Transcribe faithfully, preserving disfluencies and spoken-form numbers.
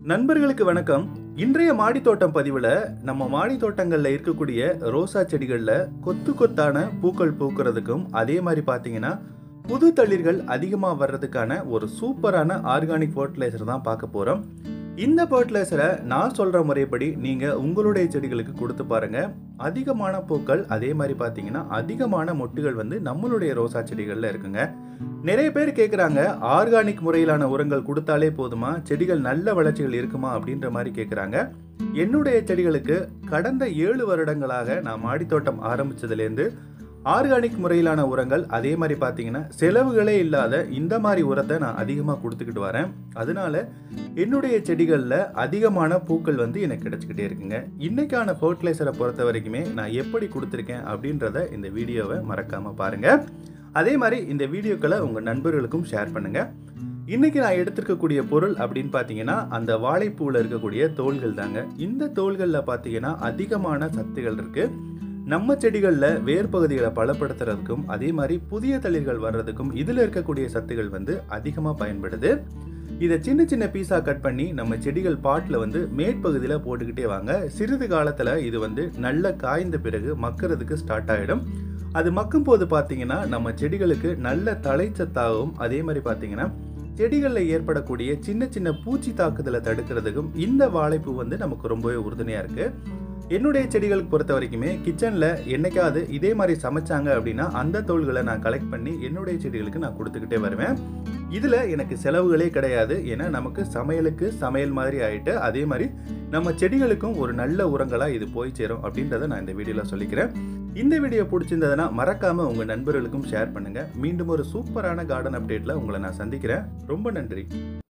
நண்பர்களுக்கு வணக்கம். இன்றைய மாடி தோட்டம் பதிவுல நம்ம மாடி தோட்டங்கள்ல இருக்கக்கூடிய ரோசா செடிகள்ல கொத்து கொத்தான பூக்கள் பூக்கிறதுக்கும் அதே மாதிரி பாத்தீங்கன்னா புது தளிர்கள் அதிகமா வர்றதுக்கான ஒரு சூப்பரான ஆர்கானிக் ஃபர்டிலைசர் தான் பார்க்க போறோம். இந்த ஃபர்டிலைசரை நான் சொல்ற முறைப்படி நீங்க உங்களுடைய செடிகளுக்கு கொடுத்து பாருங்க. அதிகமான பூக்கள் அதே மாதிரி பாத்தீங்கன்னா அதிகமான மொட்டுகள் வந்து நம்மளுடைய ரோசா செடிகள்ல இருக்குங்க. நிறைய பேர் கேட்குறாங்க, ஆர்கானிக் முறையிலான உரங்கள் கொடுத்தாலே போதுமா, செடிகள் நல்ல வளர்ச்சிகள் இருக்குமா அப்படின்ற மாதிரி கேட்குறாங்க. என்னுடைய செடிகளுக்கு கடந்த ஏழு வருடங்களாக நான் மாடித்தோட்டம் ஆரம்பிச்சதுலேருந்து ஆர்கானிக் முறையிலான உரங்கள் அதே மாதிரி பார்த்தீங்கன்னா செலவுகளே இல்லாத இந்த மாதிரி உரத்தை நான் அதிகமாக கொடுத்துக்கிட்டு வரேன். அதனால என்னுடைய செடிகளில் அதிகமான பூக்கள் வந்து எனக்கு கிடைச்சிக்கிட்டே இருக்குங்க. இன்னைக்கான ஃபர்டிலைசரை பொறுத்த வரைக்குமே நான் எப்படி கொடுத்துருக்கேன் அப்படின்றத இந்த வீடியோவை மறக்காமல் பாருங்கள். அதே மாதிரி இந்த வீடியோக்களை உங்கள் நண்பர்களுக்கும் ஷேர் பண்ணுங்கள். இன்றைக்கி நான் எடுத்துருக்கக்கூடிய பொருள் அப்படின்னு பார்த்தீங்கன்னா அந்த வாழைப்பூவில் இருக்கக்கூடிய தோல்கள் தாங்க. இந்த தோல்களில் பார்த்தீங்கன்னா அதிகமான சத்துகள் இருக்குது. நம்ம செடிகளில் வேர் பகுதிகளை பலப்படுத்துறதுக்கும் அதே மாதிரி புதிய தளிர்கள் வர்றதுக்கும் இதில் இருக்கக்கூடிய சத்துகள் வந்து அதிகமாக பயன்படுது. இதை சின்ன சின்ன பீஸாக கட் பண்ணி நம்ம செடிகள் பாட்டில் வந்து மேற்பகுதியில் போட்டுக்கிட்டே வாங்க. சிறிது காலத்தில் இது வந்து நல்ல காய்ந்த பிறகு மக்கிறதுக்கு ஸ்டார்ட் ஆகிடும். அது மக்கும் போது பார்த்தீங்கன்னா நம்ம செடிகளுக்கு நல்ல தழைச்சத்தாகவும் அதே மாதிரி பார்த்தீங்கன்னா செடிகளில் ஏற்படக்கூடிய சின்ன சின்ன பூச்சி தாக்குதலை தடுக்கிறதுக்கும் இந்த வாழைப்பூ வந்து நமக்கு ரொம்பவே உறுதுணையாக இருக்குது. என்னுடைய செடிகளுக்கு பொறுத்த வரைக்குமே கிச்சனில் என்னைக்காவது இதே மாதிரி சமைச்சாங்க அப்படின்னா அந்த தோல்களை நான் கலெக்ட் பண்ணி என்னுடைய செடிகளுக்கு நான் கொடுத்துக்கிட்டே வருவேன். இதில் எனக்கு செலவுகளே கிடையாது. ஏன்னா நமக்கு சமையலுக்கு சமையல் மாதிரி ஆகிட்டு அதே மாதிரி நம்ம செடிகளுக்கும் ஒரு நல்ல உரங்களாக இது போய் சேரும் அப்படின்றத நான் இந்த வீடியோவில் சொல்லிக்கிறேன். இந்த வீடியோ பிடிச்சிருந்ததுன்னா மறக்காமல் உங்கள் நண்பர்களுக்கும் ஷேர் பண்ணுங்கள். மீண்டும் ஒரு சூப்பரான கார்டன் அப்டேட்டில் உங்களை நான் சந்திக்கிறேன். ரொம்ப நன்றி.